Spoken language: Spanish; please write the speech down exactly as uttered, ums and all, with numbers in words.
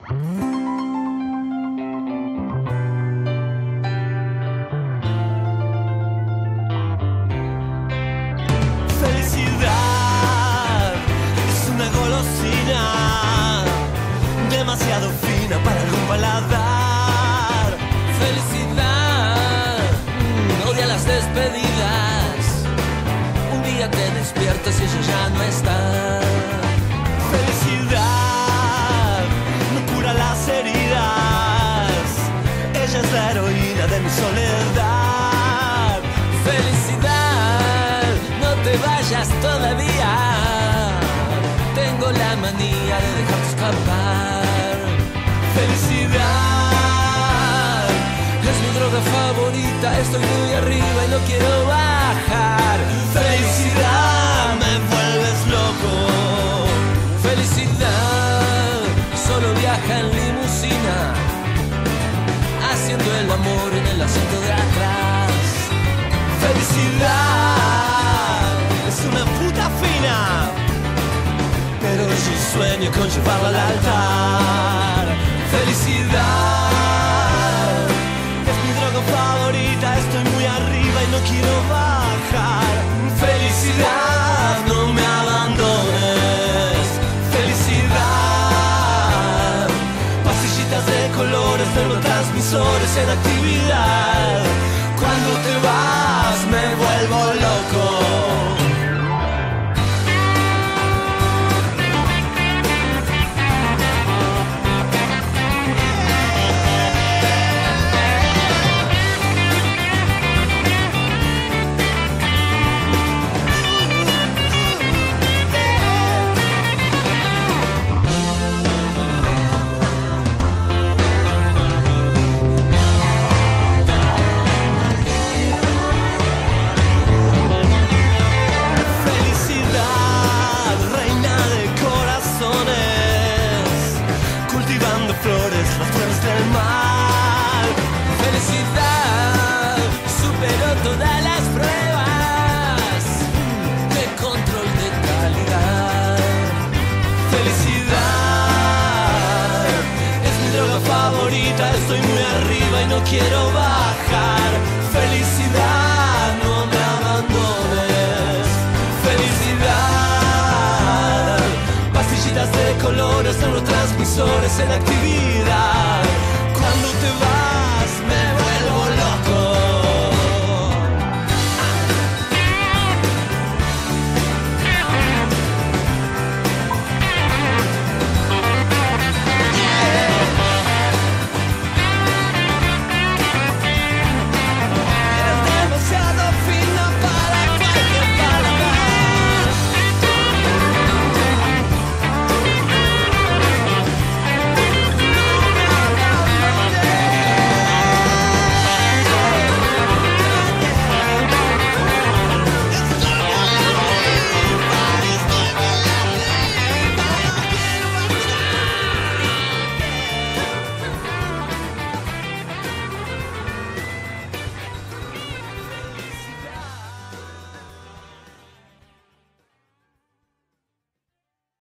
Felicidad es una golosina demasiado fina para algún paladar. Felicidad, mm, odia las despedidas. Un día te despiertas y ella ya no está. Felicidad no cura las heridas. Ella es la heroína de mi soledad. Felicidad, no te vayas todavía. Tengo la manía de dejarte escapar. Felicidad es mi droga favorita. Estoy muy arriba y no quiero bajar. Felicidad, me vuelves loco. Felicidad solo viaja en limusina, haciendo el amor en el asiento de atrás. Felicidad es una puta fina, pero yo sueño con llevarla al altar. Felicidad es mi droga favorita. Estoy muy arriba y no quiero bajar. Felicidad, no me abandones. Felicidad, pastillitas de colores, neurotransmisores en actividad. Cuando te vas me vuelvo loco. Flores, las flores del mal. Felicidad superó todas las pruebas de control de calidad. Felicidad es mi droga favorita. Estoy muy arriba y no quiero bajar. Felicidad, no me abandones. Felicidad, pastillitas de colores, neurotransmisores en actividad. Cuando te vas